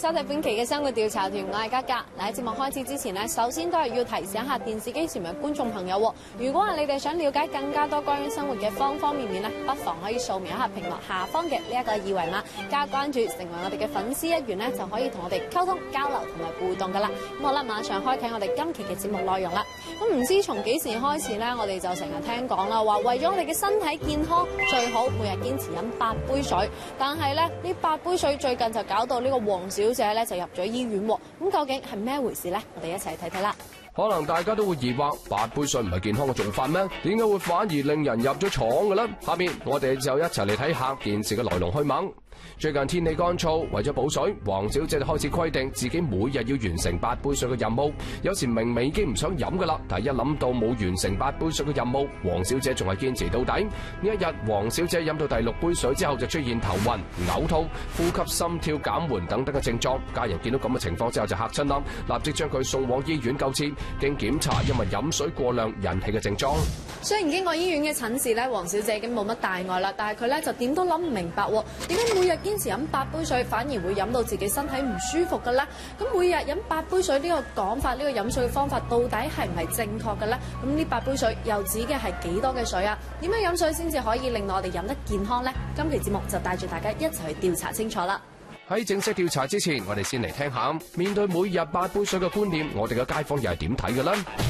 收睇本期嘅生活調查團，我係嘉嘉。喺節目開始之前呢，首先都係要提醒下電視機前面嘅觀眾朋友，如果係你哋想了解更加多關於生活嘅方方面面呢，不妨可以掃描一下屏幕下方嘅呢一個二維碼，加關注，成為我哋嘅粉絲一員呢，就可以同我哋溝通交流同埋互動噶啦。咁好啦，馬上開啟我哋今期嘅節目內容啦。咁唔知從幾時開始呢，我哋就成日聽講啦，話為咗我哋嘅身體健康，最好每日堅持飲8杯水。但係咧，呢8杯水最近就搞到呢個黃小姐咧就入咗醫院喎。咁究竟係咩回事呢？我哋一齊睇睇啦。 可能大家都會疑惑，8杯水唔係健康嘅做法咩？點解會反而令人入咗廠嘅咧？下面我哋就一齊嚟睇下件事嘅來龍去脈。最近天氣乾燥，為咗補水，黃小姐就開始規定自己每日要完成8杯水嘅任務。有時明明已經唔想飲噶啦，但係一諗到冇完成8杯水嘅任務，黃小姐仲係堅持到底。呢一日，黃小姐飲到第6杯水之後，就出現頭暈、嘔吐、呼吸、心跳減緩等等嘅症狀。家人見到咁嘅情況之後就嚇親啦，立即將佢送往醫院救治。經檢查，因為飲水過量引起嘅症狀。 雖然經過醫院嘅診治咧，黃小姐已經冇乜大礙啦，但係佢咧就點都諗唔明白，點解每日堅持飲8杯水，反而會飲到自己身體唔舒服嘅咧？咁每日飲8杯水呢個講法，呢個飲水方法到底係唔係正確嘅咧？咁呢8杯水又指嘅係幾多嘅水啊？點樣飲水先至可以令到我哋飲得健康咧？今期節目就帶住大家一齊去調查清楚啦。 喺正式調查之前，我哋先嚟聽下面對每日8杯水嘅觀念，我哋嘅街坊又係點睇嘅咧？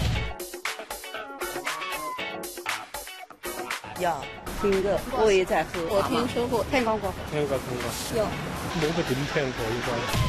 有聽過，我也在喝。 我聽說過， 聽講過。 聽過。 有。 冇乜點聽過應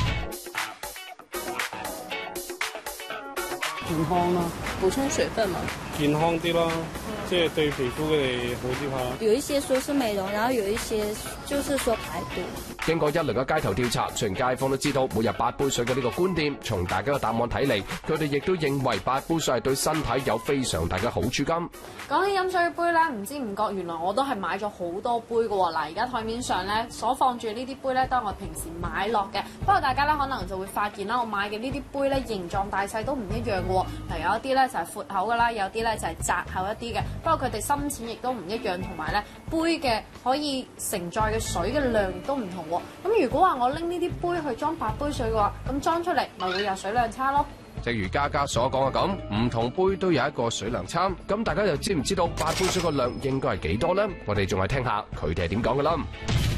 該。 健康咯， 補充水分嘛。健康啲咯，即係對皮膚佢哋好啲嚇。 有一些說是美容，然後有一些就是說排毒。 經過一輪嘅街頭調查，雖然街坊都知道每日8杯水嘅呢個觀念，從大家嘅答案睇嚟，佢哋亦都認為8杯水係對身體有非常大嘅好處㗎。 講起飲水杯咧，唔知唔覺原來我都係買咗好多杯嘅喎。嗱，而家台面上咧所放住呢啲杯咧，都係我平時買落嘅。不過大家咧可能就會發現啦，我買嘅呢啲杯咧形狀大細都唔一樣嘅喎。嗱，有一啲咧就係闊口㗎啦，有啲咧就係窄口一啲嘅。不過佢哋深淺亦都唔一樣，同埋咧杯嘅可以承載嘅水嘅量亦都唔同喎。咁如果話我拎呢啲杯去裝8杯水嘅話，咁裝出嚟咪會有水量差咯。 正如嘉嘉所講嘅咁，唔同杯都有一個水量差。咁大家又知唔知道8杯水個量應該係幾多呢？我哋仲係聽下佢哋係點講嘅啦。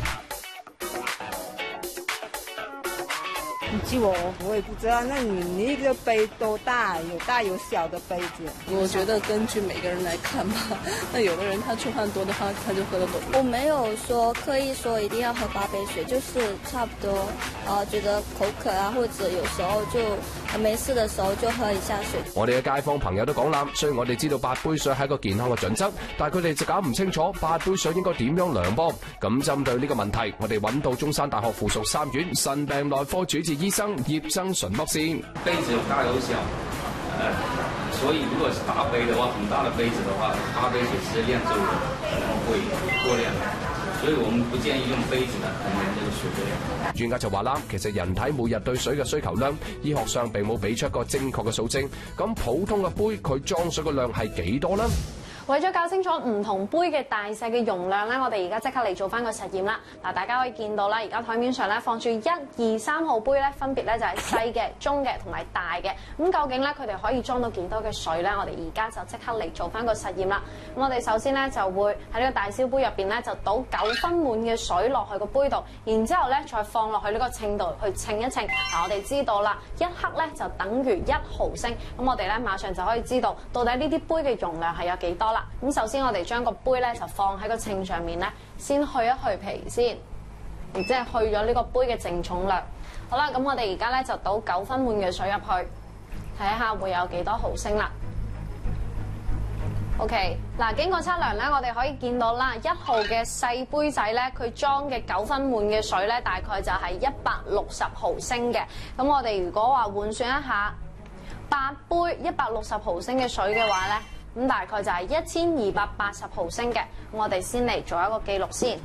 唔知我也不知道。那你那個杯多大？有大有小的杯子。 我覺得根據每個人來看吧。那有的人他出汗多的話，他就喝得多。 我沒有說刻意說一定要喝8杯水，就是差不多，覺得口渴啊，或者有時候就沒事的時候就喝一下水。 我哋嘅街坊朋友都講啦，雖然我哋知道8杯水係一個健康嘅準則，但係佢哋就搞唔清楚8杯水應該點樣量噃。咁針對呢個問題，我哋揾到中山大學附屬3院腎病內科主治醫生葉生純博士。 杯子有大有小，所以如果是大杯的話，很大的杯子的話，8杯水適量就可能會過量，所以我們不建議用杯子來衡量這個水量。 專家就話啦，其實人體每日對水嘅需求量，醫學上並冇俾出一個正確嘅數證。咁普通嘅杯佢裝水嘅量係幾多呢？ 為咗搞清楚唔同杯嘅大細嘅容量咧，我哋而家即刻嚟做翻個實驗啦。嗱，大家可以見到啦，而家台面上咧放住1、2、3號杯咧，分別咧就係細嘅、中嘅同埋大嘅。咁究竟咧佢哋可以裝到幾多嘅水咧？我哋而家就即刻嚟做翻個實驗啦。咁我哋首先咧就會喺呢個大小杯入邊咧就倒9分滿嘅水落去個杯度，然之後咧再放落去呢個稱度去稱一稱。嗱，我哋知道啦，1克咧就等於1毫升。咁我哋咧馬上就可以知道到底呢啲杯嘅容量係有幾多啦。咁首先我哋將個杯咧就放喺個稱上面咧，先去一去皮先，然之後去咗呢個杯嘅淨重量。好啦，咁我哋而家咧就倒9分滿嘅水入去，睇下會有幾多毫升啦。OK， 嗱，經過測量咧，我哋可以見到啦，1號嘅細杯仔咧，佢裝嘅9分滿嘅水咧，大概就係160毫升嘅。咁我哋如果話換算一下，8杯160毫升嘅水嘅話咧，咁大概就係1280毫升嘅。咁我哋先嚟做一個記錄先。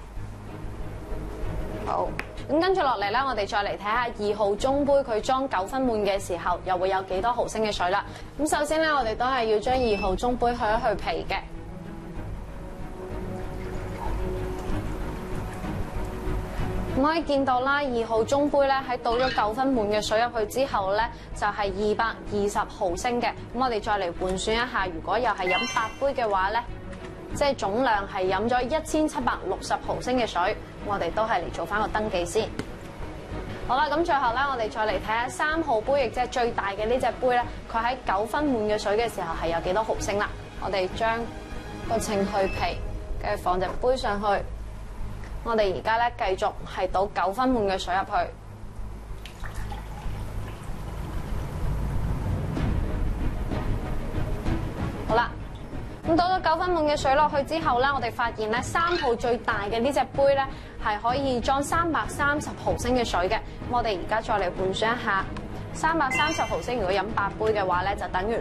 好，咁跟住落嚟咧，我哋再嚟睇下2號中杯佢裝9分滿嘅時候，又會有幾多毫升嘅水啦。咁首先咧，我哋都係要將2號中杯去一去皮嘅。 可以見到啦，2號中杯咧喺倒咗9分滿嘅水入去之後咧，就係220毫升嘅。咁我哋再嚟換算一下，如果又係飲8杯嘅話咧，即係總量係飲咗1760毫升嘅水。我哋都係嚟做翻個登記先。好啦，咁最後咧，我哋再嚟睇下3號杯，亦即係最大嘅呢隻杯咧，佢喺9分滿嘅水嘅時候係有幾多毫升啦？我哋將個稱去皮，跟住放隻杯上去。我哋而家咧繼續係倒9分滿嘅水入去。好啦，咁倒咗9分滿嘅水落去之後咧，我哋發現咧3號最大嘅呢隻杯咧係可以裝330毫升嘅水嘅。咁我哋而家再嚟換算一下。330毫升，如果飲8杯嘅話咧，就等於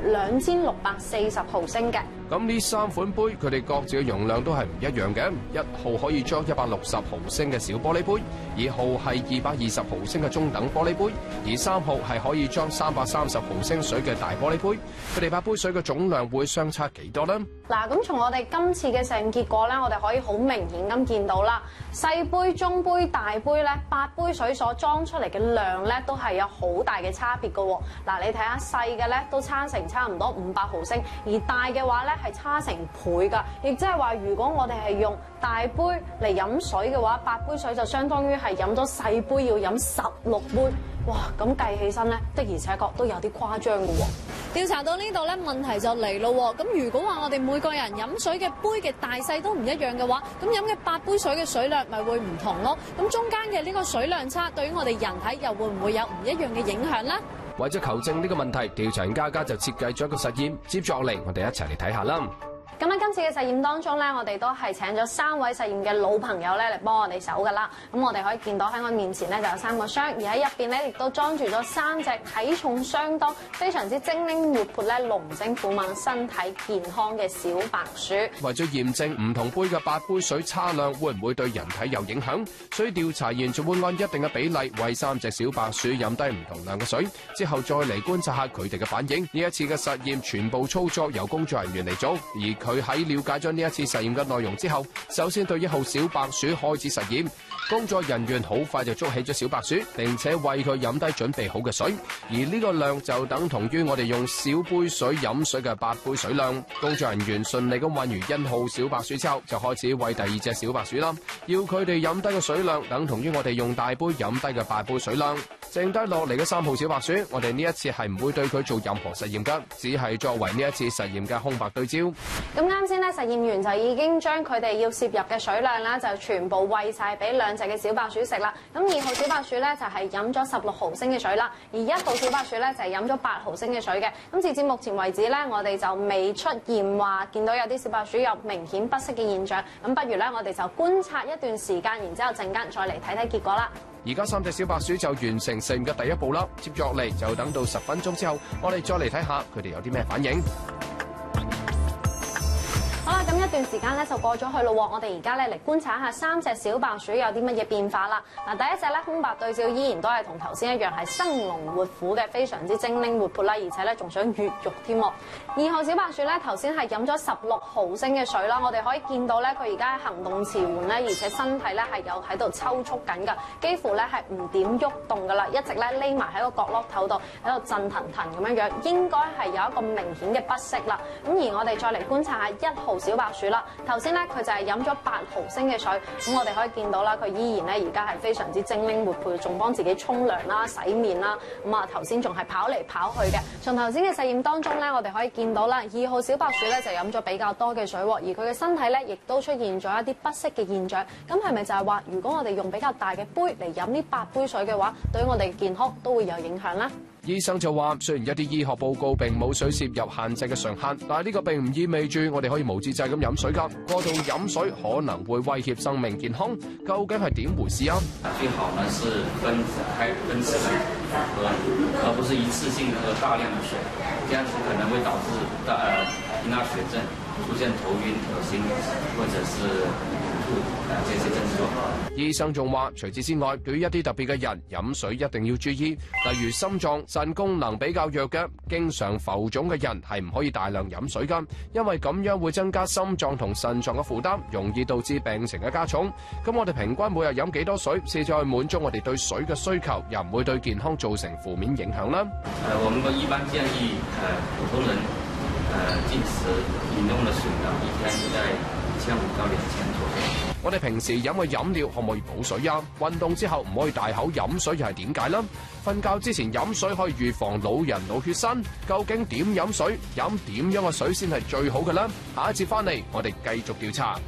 2640毫升嘅。 咁呢3款杯，佢哋各自嘅容量都係唔一樣嘅。1號可以裝160毫升嘅小玻璃杯，2號係220毫升嘅中等玻璃杯，而3號係可以裝330毫升水嘅大玻璃杯。佢哋8杯水嘅總量會相差幾多呢？ 嗱，咁從我哋今次嘅實驗結果咧，我哋可以好明顯咁見到啦，細杯、中杯、大杯咧，8杯水所裝出嚟嘅量咧，都係有好大嘅差別嘅喎。嗱，你睇下細嘅咧都差唔多500毫升，而大嘅話咧係差成倍㗎。亦即係話，如果我哋係用大杯嚟飲水嘅話，8杯水就相當於係飲咗細杯要飲16杯。哇，咁計起身咧，的而且確都有啲誇張嘅喎。調查到呢度咧，問題就嚟咯喎。咁如果話我哋每個人飲水嘅杯嘅大細都唔一樣嘅話，咁飲嘅8杯水嘅水量咪會唔同咯？咁中間嘅呢個水量差，對於我哋人體又會唔會有唔一樣嘅影響咧？ 為咗求證呢個問題，調查員嘉嘉就設計咗一個實驗，接住落嚟我哋一齊嚟睇下啦。 咁喺今次嘅實驗當中咧，我哋都係請咗3位實驗嘅老朋友咧嚟幫我哋手噶啦。咁我哋可以見到喺我面前咧就有3個箱，而喺入邊咧亦都裝住咗3隻體重相當、非常之精靈活潑咧、龍精虎猛、身體健康嘅小白鼠。 為咗驗證唔同杯嘅8杯水差量會唔會對人體有影響，所以調查員就會按一定嘅比例為3隻小白鼠飲低唔同量嘅水，之後再嚟觀察下佢哋嘅反應。呢一次嘅實驗全部操作由工作人員嚟做，而佢喺了解咗呢一次實驗嘅內容之後，首先對1號小白鼠開始實驗。工作人員好快就捉起咗小白鼠，並且為佢飲低準備好嘅水，而呢個量就等同於我哋用小杯水飲水嘅8杯水量。工作人員順利咁餵完1號小白鼠之後，就開始餵第2隻小白鼠啦。要佢哋飲低嘅水量等同於我哋用大杯飲低嘅8杯水量。剩低落嚟嘅3號小白鼠，我哋呢一次係唔會對佢做任何實驗㗎，只係作為呢一次實驗嘅空白對焦。 咁啱先咧，實驗員就已經將佢哋要攝入嘅水量啦，就全部餵晒俾2隻嘅小白鼠食啦。咁2號小白鼠咧就係飲咗16毫升嘅水啦，而1號小白鼠咧就係飲咗8毫升嘅水嘅。咁截至目前為止咧，我哋就未出現話見到有啲小白鼠有明顯不適嘅現象。咁不如咧，我哋就觀察一段時間，然之後陣間再嚟睇睇結果啦。 而家3隻小白鼠就完成實驗嘅第1步啦，接住落嚟就等到10分鐘之後，我哋再嚟睇下佢哋有啲咩反應。 好啦，咁一段時間咧就過咗去咯喎，我哋而家咧嚟觀察一下3隻小白鼠有啲乜嘢變化啦。嗱，第一隻咧空白對照依然都係同頭先一樣係生龍活虎嘅，非常之精靈活潑啦，而且咧仲想越獄添喎。2號小白鼠咧頭先係飲咗16毫升嘅水啦，我哋可以見到咧佢而家行動遲緩咧，而且身體咧係有喺度抽搐緊㗎，幾乎咧係唔點喐動㗎啦，一直咧匿埋喺個角落頭度喺度震騰騰咁樣樣，應該係有一個明顯嘅不適啦。咁而我哋再嚟觀察下1號小白鼠啦，頭先咧佢就係飲咗8毫升嘅水，咁我哋可以見到啦，佢依然咧而家係非常之精靈活潑，仲幫自己沖涼啦、洗面啦，咁啊頭先仲係跑嚟跑去嘅。從頭先嘅實驗當中咧，我哋可以見到啦，2號小白鼠咧就飲咗比較多嘅水喎，而佢嘅身體咧亦都出現咗一啲不適嘅現象。咁係咪就係話，如果我哋用比較大嘅杯嚟飲呢8杯水嘅話，對於我哋嘅健康都會有影響咧？ 醫生就話，雖然一啲醫學報告並冇水攝入限制嘅上限，但係呢個並唔意味住我哋可以無節制咁飲水㗎。過度飲水可能會威脅生命健康，究竟係點回事啊？ 最好呢是分次的喝，而不是一次性喝大量的水，這樣子可能會導致貧血症，出現頭暈、噁心，或者是復這些症狀。 醫生仲話，除此之外，對於一啲特別嘅人飲水一定要注意，例如心臟、腎功能比較弱嘅、經常浮腫嘅人係唔可以大量飲水㗎，因為咁樣會增加心臟同腎臟嘅負擔，容易導致病情嘅加重。咁我哋平均每日飲幾多水，先至可以滿足我哋對水嘅需求，又唔會對健康造成負面影響啦。 我們一般建議普通人進食飲用的水呢，一天在1500到2000左右。 我哋平時飲嘅飲料可唔可以補水啊？運動之後唔可以大口飲水，又係點解呢？瞓覺之前飲水可以預防老人腦血栓，究竟點飲水？飲點樣嘅水先係最好嘅呢？下一節翻嚟，我哋繼續調查。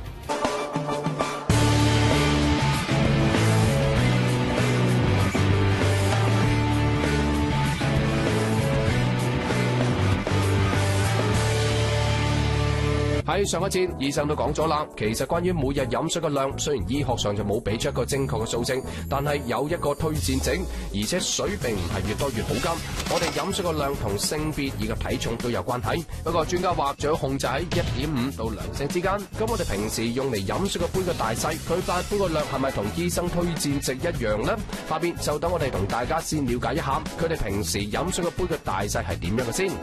喺上一節，醫生都講咗啦，其實關於每日飲水嘅量，雖然醫學上就冇俾出一個正確嘅數值，但係有一個推薦值，而且水並唔係越多越好㗎。我哋飲水嘅量同性別以及體重都有關係。不過專家話，最好控制喺1.5到2升之間。咁我哋平時用嚟飲水嘅杯嘅大細，佢發杯個量係咪同醫生推薦值一樣呢？下邊就等我哋同大家先了解一下，佢哋平時飲水嘅杯嘅大細係點樣嘅先。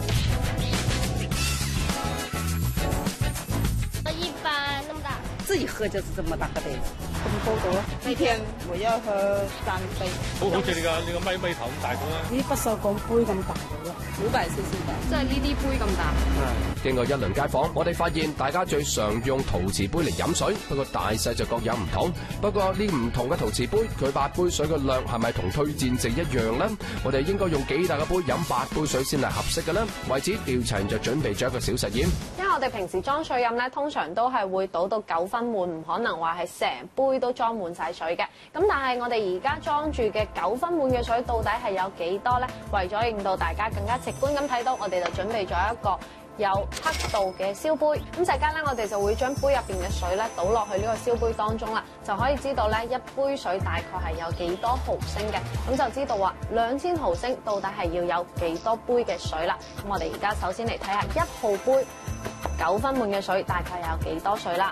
自己喝就是這麼大個杯子，咁多。一天我要喝3杯。 好似你個咪頭咁大個啦。 呢不鏽鋼杯咁大嘅 500cc 吧， 即係呢啲杯咁大。 經過一輪街訪，我哋發現大家最常用陶瓷杯嚟飲水，不過大細就各有唔同。不過呢唔同嘅陶瓷杯，佢8杯水嘅量係咪同推薦值一樣呢？我哋應該用幾大嘅杯飲8杯水先係合適嘅呢？為此調查員就準備咗一個小實驗。 因為我哋平時裝水飲咧，通常都係會倒到9分滿，唔可能話係成杯都裝滿晒水嘅。咁但係我哋而家裝住嘅9分滿嘅水，到底係有幾多呢？為咗令到大家更加直觀咁睇到，我哋就準備咗一個有刻度嘅燒杯。咁陣間咧，我哋就會將杯入邊嘅水咧倒落去呢個燒杯當中啦，就可以知道咧一杯水大概係有幾多毫升嘅。咁就知道話2000毫升到底係要有幾多杯嘅水啦。咁我哋而家首先嚟睇下1號杯9分滿嘅水大概有幾多水啦。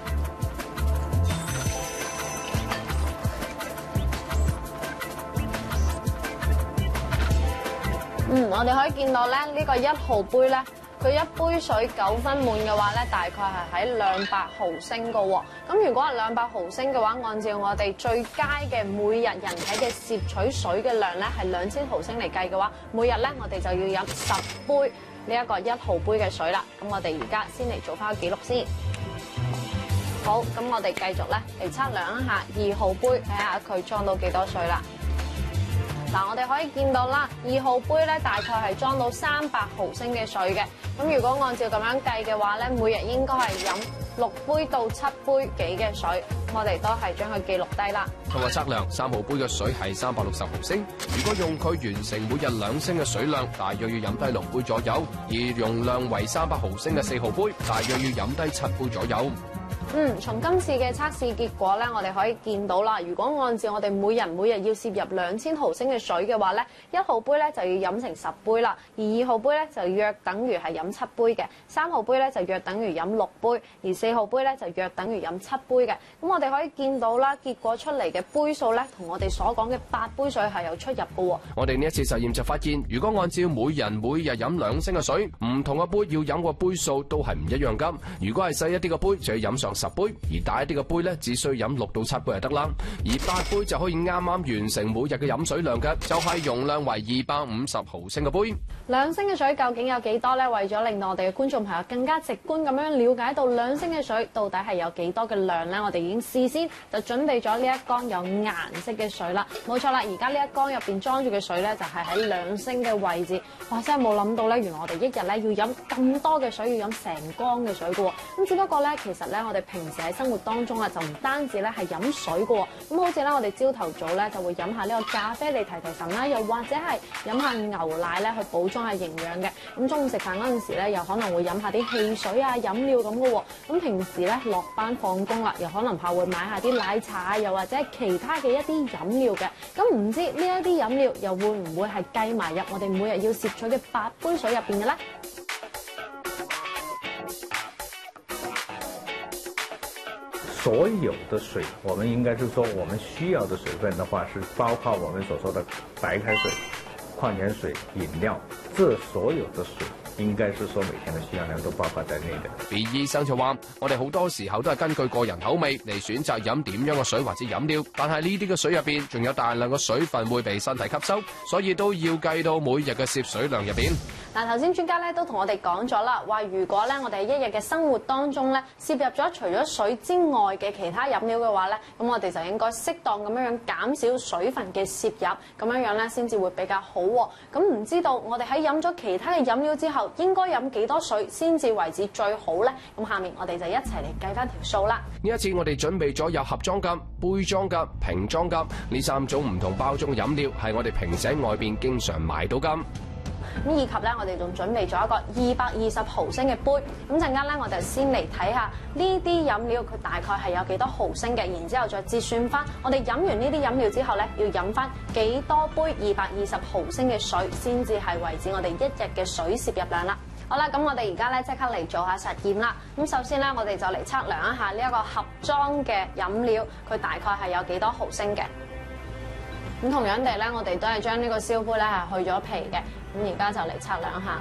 我哋可以見到咧，呢個1號杯咧，佢一杯水9分滿嘅話咧，大概係喺200毫升嘅喎。咁如果係200毫升嘅話，按照我哋最佳嘅每日人體嘅攝取水嘅量咧，係2000毫升嚟計嘅話，每日咧我哋就要飲10杯呢一個1號杯嘅水啦。咁我哋而家先嚟做翻個記錄先。好，咁我哋繼續咧嚟測量一下2號杯，睇下佢裝到幾多水啦。嗱，我哋可以見到啦，2號杯咧大概係裝到300毫升嘅水嘅。咁如果按照咁樣計嘅話咧，每日應該係飲6杯到7杯幾嘅水。我哋都係將佢記錄低啦。 通過測量，3號杯嘅水係360毫升。如果用佢完成每日2升嘅水量，大約要飲低6杯左右；而容量為300毫升嘅4號杯，大約要飲低7杯左右。 從今次嘅測試結果咧，我哋可以見到啦。如果按照我哋每日要攝入2000毫升嘅水嘅話咧，1號杯咧就要飲成10杯啦，而2號杯咧就約等於係飲7杯嘅，3號杯咧就約等於飲6杯，而4號杯咧就約等於飲7杯嘅。咁我哋可以見到啦，結果出嚟嘅杯數咧，同我哋所講嘅8杯水係有出入嘅喎。 我哋呢一次實驗就發現，如果按照每日飲2升嘅水，唔同嘅杯要飲嘅杯數都係唔一樣㗎。如果係細一啲嘅杯，就要飲上10杯，而大一啲嘅杯咧，只需要飲6到7杯就得啦。而8杯就可以啱啱完成每日嘅飲水量嘅，就係容量為250毫升嘅杯。 2升嘅水究竟有幾多呢？為咗令到我哋嘅觀眾朋友更加直觀咁樣了解到2升嘅水到底係有幾多嘅量呢？我哋已經事先就準備咗呢一缸有顏色嘅水啦。冇錯啦，而家呢一缸入邊裝住嘅水咧，就係喺2升嘅位置。哇！真係冇諗到咧，原來我哋一日咧要飲咁多嘅水，要飲成缸嘅水嘅喎。咁只不過咧，其實咧我哋平時喺生活當中啊，就唔單止咧係飲水嘅喎。咁好似咧，我哋朝頭早咧就會飲下呢個咖啡嚟提提神啦，又或者係飲下牛奶咧去補充下營養嘅。咁中午食飯嗰陣時咧，又可能會飲下啲汽水啊、飲料咁嘅喎。咁平時咧落班放工啦，又可能怕會買下啲奶茶，又或者係其他嘅一啲飲料嘅。咁唔知呢一啲飲料又會唔會係計埋入我哋每日要攝取嘅8杯水入邊嘅咧？ 所有的水，我们应该是说我们需要的水分的话，是包括我们所说的白开水、矿泉水、飲料，這所有的水。應該是說每天的需要量都包括在內的。 B醫生就話：我哋好多時候都係根據個人口味嚟選擇飲點樣嘅水或者飲料，但係呢啲嘅水入邊仲有大量嘅水分會被身體吸收，所以都要計到每日嘅攝水量入邊。 嗱，頭先專家咧都同我哋講咗啦，話如果咧我哋一日嘅生活當中咧攝入咗除咗水之外嘅其他飲料嘅話咧，咁我哋就應該適當咁樣減少水分嘅攝入，咁樣咧先至會比較好喎。咁唔知道我哋喺飲咗其他嘅飲料之後，應該飲幾多水先至為之最好咧？咁下面我哋就一齊嚟計翻條數啦。 呢一次我哋準備咗有盒裝㗎、杯裝㗎、瓶裝㗎呢3種唔同包裝嘅飲料，係我哋平時喺外邊經常買到㗎。 咁以及咧，我哋仲準備咗一個220毫升嘅杯。咁陣間咧，我哋先嚟睇下呢啲飲料佢大概係有幾多毫升嘅，然之後再折算翻我哋飲完呢啲飲料之後咧，要飲翻幾多杯220毫升嘅水，先至係為止我哋一日嘅水攝入量啦。好啦，咁我哋而家咧即刻嚟做下實驗啦。咁首先咧，我哋就嚟測量一下呢一個盒裝嘅飲料，佢大概係有幾多毫升嘅。咁同樣地咧，我哋都係將呢個燒杯咧係去咗皮嘅。咁而家就嚟測量下。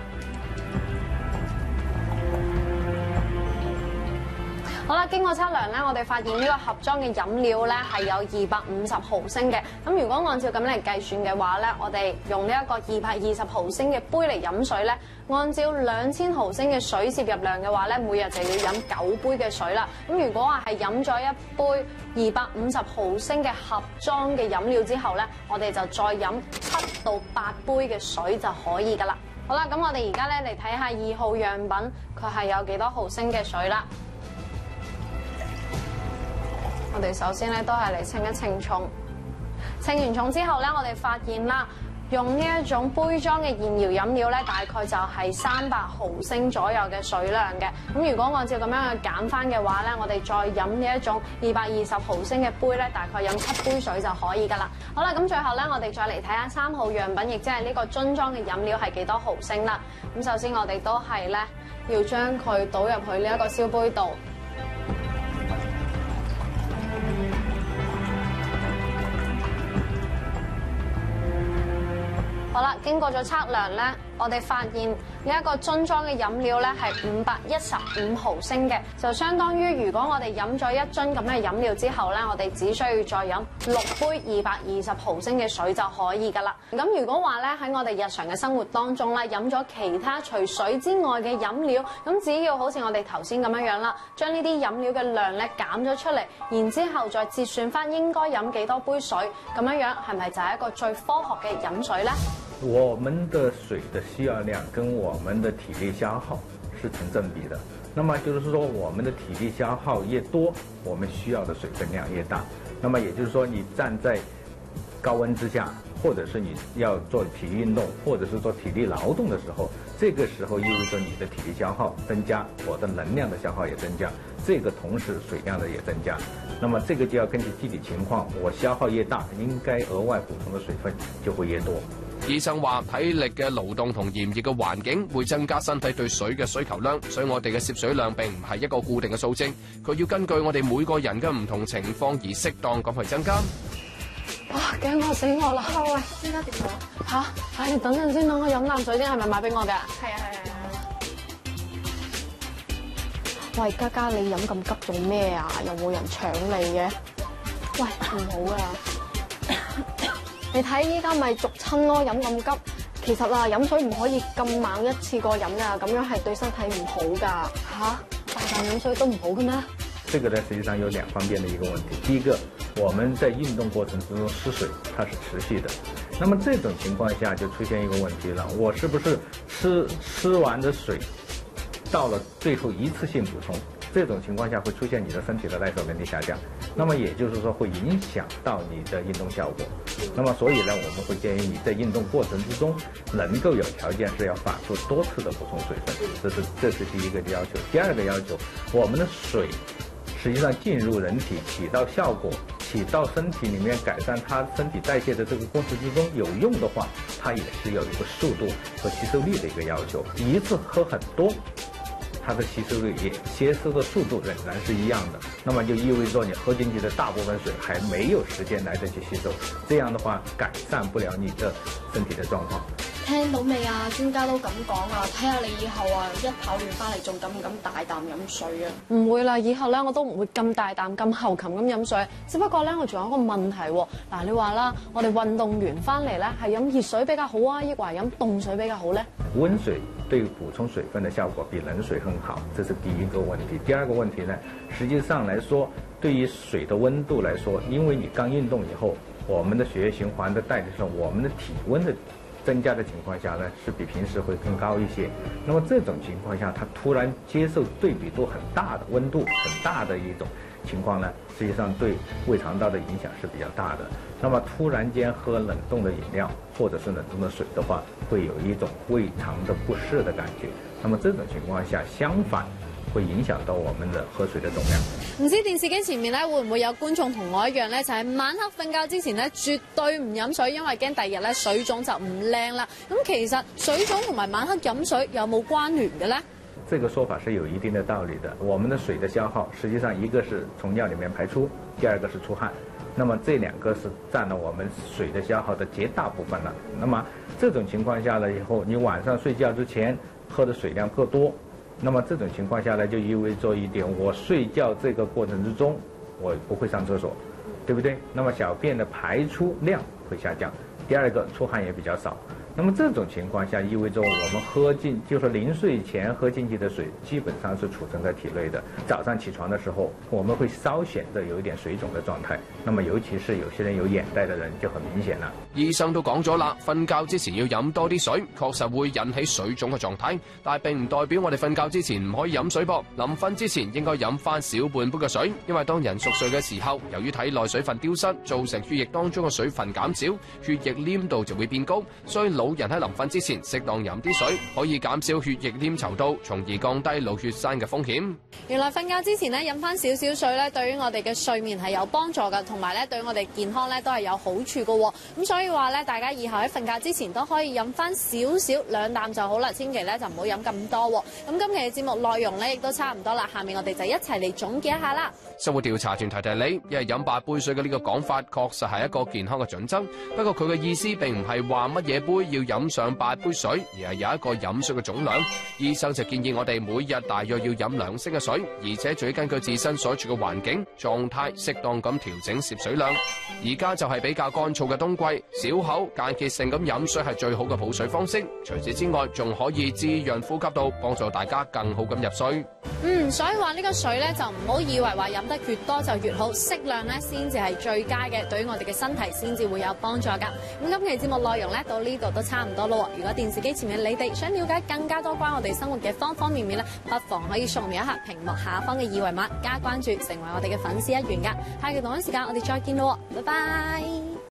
好啦，經過測量咧，我哋發現呢個盒裝嘅飲料咧係有250毫升嘅。咁如果按照咁嚟計算嘅話咧，我哋用呢一個220毫升嘅杯嚟飲水咧，按照2000毫升嘅水攝入量嘅話咧，每日就要飲9杯嘅水啦。咁如果話係飲咗一杯250毫升嘅盒裝嘅飲料之後咧，我哋就再飲7到8杯嘅水就可以㗎啦。好啦，咁我哋而家咧嚟睇下2號樣品，佢係有幾多毫升嘅水啦。我哋首先咧都係嚟稱一稱重，稱完重之後咧，我哋發現啦，用呢一種杯裝嘅現搖飲料咧，大概就係300毫升左右嘅水量嘅。咁如果按照咁樣去減翻嘅話咧，我哋再飲呢一種220毫升嘅杯咧，大概飲7杯水就可以㗎啦。好啦，咁最後咧，我哋再嚟睇下3號樣品，亦即係呢個樽裝嘅飲料係幾多毫升啦。咁首先我哋都係咧要將佢倒入去呢一個燒杯度。好啦，經過咗測量咧，我哋發現呢一個樽裝嘅飲料咧係515毫升嘅，就相當於如果我哋飲咗一樽咁嘅飲料之後咧，我哋只需要再飲6杯220毫升嘅水就可以㗎啦。咁如果話咧喺我哋日常嘅生活當中咧，飲咗其他除水之外嘅飲料，咁只要好似我哋頭先咁樣樣啦，將呢啲飲料嘅量咧減咗出嚟，然之後再折算翻應該飲幾多杯水，咁樣樣係咪就係一個最科學嘅飲水咧？ 我們的水的需要量跟我們的體力消耗是成正比的。那麼就是說，我們的體力消耗越多，我們需要的水分量越大。那麼也就是說，你站在高溫之下，或者是你要做體育運動，或者是做體力勞動的時候，這個時候意味着你的體力消耗增加，我的能量的消耗也增加，這個同時水量的也增加。那麼這個就要根據具體情況，我消耗越大，應該額外補充的水分就會越多。 醫生話體力嘅勞動同炎熱嘅環境會增加身體對水嘅需求量，所以我哋嘅攝水量並唔係一個固定嘅數值，佢要根據我哋每個人嘅唔同情況而適當咁去增加。 哇！驚我死我啦！喂，依家點啊？嚇！你等陣先，等我飲啖水先，係咪買俾我㗎？係啊。喂，嘉嘉，你飲咁急做咩啊？有冇人搶你嘅？喂，唔好啊！你睇依家咪逐親咯，飲咁急。其實啊，飲水唔可以咁猛一次過飲㗎，咁樣係對身體唔好㗎。嚇，大啖飲水都唔好嘅咩？ 這個呢，實際上有2方面的一個問題。第一個，我們在運動過程之中失水，它是持續的。那麼這種情況下就出現一個問題了，我是不是吃完的水到了最後一次性補充？這種情況下會出現你的身體的耐受能力下降，那麼也就是說會影響到你的運動效果。那麼所以呢，我們會建議你在運動過程之中能夠有條件是要反覆多次的補充水分，這是第一個要求。第二個要求，我們的水實際上進入人體起到效果，起到身體裡面改善它身體代謝的這個過程之中有用的話，它也是有一個速度和吸收率的一個要求。一次喝很多，它的吸收率也吸收的速度仍然是一樣的。 那麼就意味着你喝進去的大部分水還沒有時間來得及吸收，這樣的話改善不了你的身體的狀況。 聽到未啊？專家都咁講啊，睇下你以後啊，一跑完翻嚟仲敢唔敢大啖飲水啊？唔會啦，以後咧我都唔會咁大啖咁喉擒咁飲水。只不過咧，我仲有一個問題喎。嗱，你話啦，我哋運動完翻嚟咧，係飲熱水比較好啊，抑或係飲凍水比較好咧？ 溫水對補充水分的效果比冷水很好，這是第一個問題。第二個問題呢，實際上來說，對於水的溫度來說，因為你剛運動以後，我們的血液循環的代替上，我們的體溫的增加的情況下呢，是比平時會更高一些。那麼這種情況下，它突然接受對比度很大的溫度很大的一種情況呢，實際上對胃腸道的影響是比較大的。那麼突然間喝冷凍的飲料或者是冷凍的水的話，會有一種胃腸的不適的感覺。那麼這種情況下，相反會影響到我們的喝水的總量。 唔知電視機前面咧會唔會有觀眾同我一樣咧，就係晚黑瞓覺之前咧絕對唔飲水，因為驚第二日咧水腫就唔靚啦。咁其實水腫同埋晚黑飲水有冇關聯嘅咧？ 這個說法是有一定的道理的。我們的水的消耗，實際上一個是從尿裡面排出，第二個是出汗。那麼這兩個是佔了我們水的消耗的絕大部分了。那麼這種情況下呢，以後你晚上睡覺之前喝的水量過多。那麼這種情況下呢，就意味着一點，我睡覺這個過程之中，我不會上廁所，對不對？那麼小便的排出量會下降，第二個出汗也比較少。那麼這種情況下，意味着我們喝進，就是臨睡前喝進去的水，基本上是儲存在體內的。早上起床的時候，我們會稍顯得有一點水腫的狀態。那麼尤其是有些人有眼袋的人就很明顯啦。 醫生都講咗啦，瞓覺之前要飲多啲水，確實會引起水腫嘅狀態，但係並唔代表我哋瞓覺之前唔可以飲水噃。臨瞓之前應該飲翻少半杯嘅水，因為當人熟睡嘅時候，由於體內水分丟失，造成血液當中嘅水分減少，血液黏度就會變高，所以老人喺臨瞓之前適當飲啲水，可以減少血液黏稠度，從而降低腦血栓嘅風險。原來瞓覺之前咧飲翻少少水咧，對於我哋嘅睡眠係有幫助㗎，同埋咧對我哋健康咧都係有好處㗎喎。咁所以話咧，大家以後喺瞓覺之前都可以飲翻少少2啖就好啦，千祈咧就唔好飲咁多喎。咁今期嘅節目內容咧亦都差唔多啦，下面我哋就一齊嚟總結一下啦。生活調查團提提你，一日飲8杯水嘅呢個講法確實係一個健康嘅準則，不過佢嘅意思並唔係話乜嘢杯要飲上8杯水，而係有一個飲水嘅總量。醫生就建議我哋每日大約要飲2升嘅水，而且仲要根據自身所處嘅環境狀態適當咁調整攝水量。而家就係比較乾燥嘅冬季，小口間歇性咁飲水係最好嘅補水方式。除此之外，仲可以滋潤呼吸道，幫助大家更好咁入睡。所以話呢個水咧就唔好以為話飲得越多就越好，適量咧先至係最佳嘅，對於我哋嘅身體先至會有幫助噶。咁今期節目內容咧到呢度都差唔多咯。如果電視機前面你哋想了解更加多關於我哋生活嘅方方面面咧，不妨可以掃描一下屏幕下方嘅二維碼，加關注，成為我哋嘅粉絲一員噶。下期同一時間我哋再見咯，拜拜。